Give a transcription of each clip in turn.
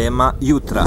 Tema jutra.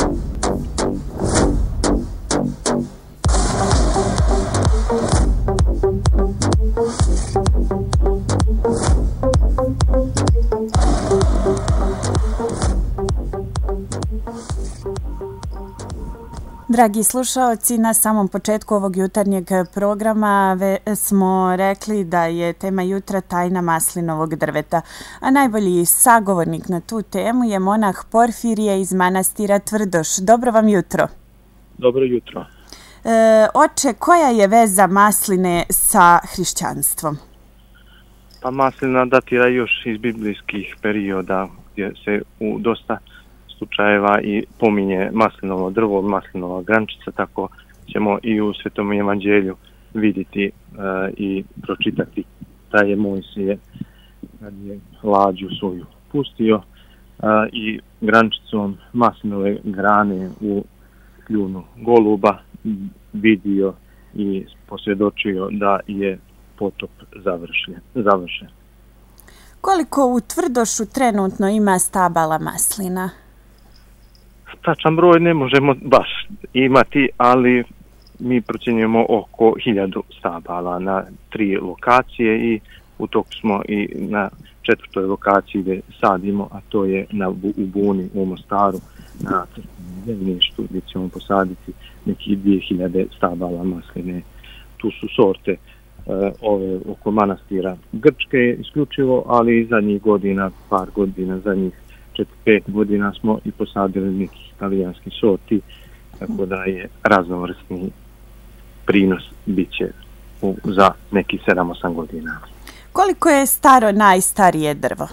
Dragi slušaoci, na samom početku ovog jutarnjeg programa smo rekli da je tema jutra tajna maslinovog drveta, a najbolji sagovornik na tu temu je monah Porfirije iz manastira Tvrdoš. Dobro vam jutro. Dobro jutro. Oče, koja je veza masline sa hrišćanstvom? Pa maslina datira još iz biblijskih perioda gdje se u dosta slučajeva i pominje maslinovo drvo, maslinova grančica, tako ćemo i u Svetom evanđelju vidjeti i pročitati da je Mojsije kad je lađu svoju pustio i grančicom maslinove grane u kljunu goluba vidio i posvjedočio da je potop završen. Koliko u Tvrdošu trenutno ima stabala maslina? Tačan broj ne možemo baš imati, ali mi procjenjujemo oko 1000 stabala na 3 lokacije i u toku smo i na 4. lokaciji gdje sadimo, a to je u Buni u Mostaru na crkvenom zemljištu gdje ćemo posaditi nekih 2000 stabala masline. Tu su sorte ove oko manastira grčke isključivo, ali i zadnjih godina, par godina, zadnjih 4-5 godina smo i posadili nekih italijanskih sorti, tako da je raznovrsni prinos bit će za nekih 7-8 godina. Koliko je staro najstarije drvo?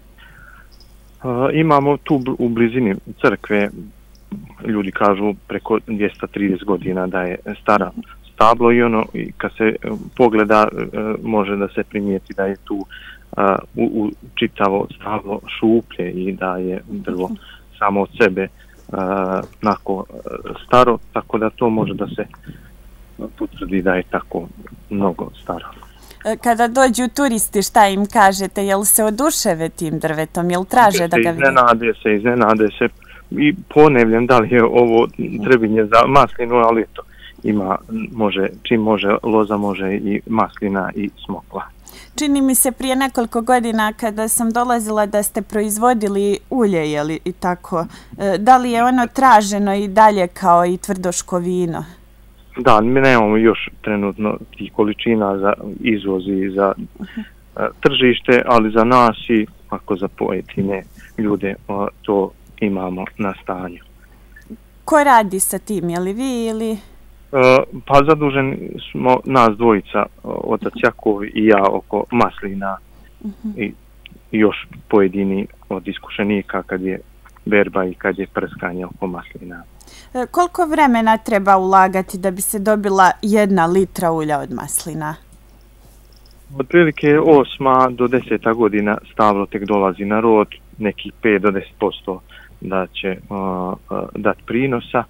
Imamo tu u blizini crkve, ljudi kažu preko 230 godina da je stara stablo i ono kad se pogleda može da se primijeti da je tu u čitavo stablo šuplje i da je drvo samo od sebe onako staro, tako da to može da se potvrdi da je tako mnogo staro. Kada dođu turisti, šta im kažete? Jel se oduševe tim drvetom? Jel traže da ga vide? Iznenade se i ponavljam da li je ovo Trebinje za maslinu, ali eto, čim može loza, može i maslina i smokva. Čini mi se prije nekoliko godina kada sam dolazila da ste proizvodili ulje, jeli i tako. Da li je ono traženo i dalje kao i tvrdoško vino? Da, mi nemamo još trenutno tih količina za izvoz i za tržište, ali za nas i ako za pojedine ljude to imamo na stanju. Ko radi sa tim, je li vi ili... Pa zaduženi smo nas dvojica, otac Jakov i ja, oko maslina i još pojedini od iskušenika kad je berba i kad je prskanje oko maslina. Koliko vremena treba ulagati da bi se dobila 1 litra ulja od maslina? Otprilike 8. do 10. godina stablo tek dolazi na rod, nekih 5 do 10% da će dati prinosa.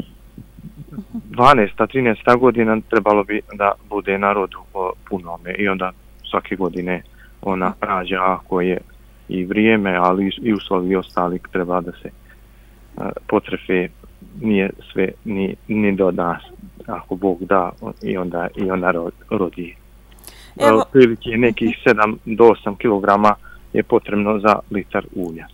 12. 13. godina trebalo bi da bude na rodu punome i onda svake godine ona rađa ako je i vrijeme, ali i uslovi ostali treba da se potrefe, nije sve ni do nas, ako Bog da i onda rodi. Prilike nekih 7 do 8 kilograma je potrebno za litar ulja.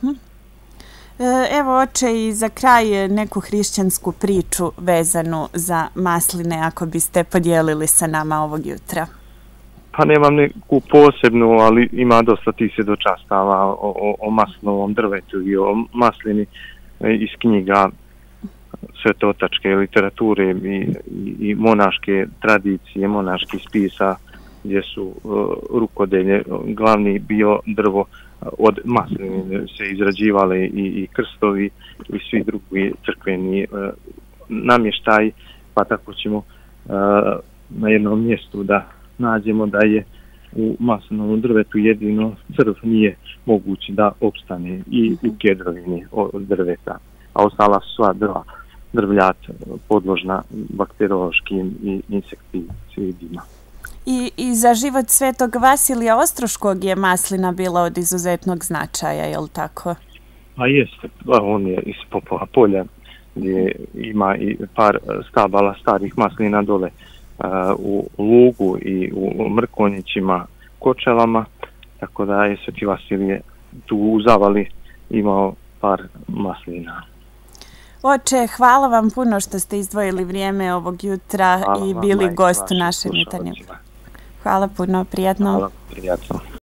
Evo, oče, i za kraj neku hrišćansku priču vezanu za masline, ako biste podijelili sa nama ovog jutra. Pa nemam neku posebnu, ali ima dosta tih svjedočanstava o maslinovom drvetu i o maslini iz knjiga svetotačke literature i monaške tradicije, monaških spisa, gdje su rukodelje glavni bio drvo od masline se izrađivale i krstovi i svi drugi crkveni namještaj, pa tako ćemo na jednom mjestu da nađemo da je u maslinovom drvetu jedino crv nije mogući da opstane i u kedrovini od drveta, a ostala su sva drvljat podložna bakteriološkim i insekticidima. I za život svetog Vasilija Ostroškog je maslina bila od izuzetnog značaja, je li tako? A jeste, on je iz Popova polja gdje ima i par stabala starih maslina dole u Lugu i u Mrkonjićima, Kočelama, tako da je Sveti Vasilije tu u Zavali imao par maslina. Oče, hvala vam puno što ste izdvojili vrijeme ovog jutra i bili gost u našem jutarnjem. Hvala puno, prijatno. Hvala, prijatno.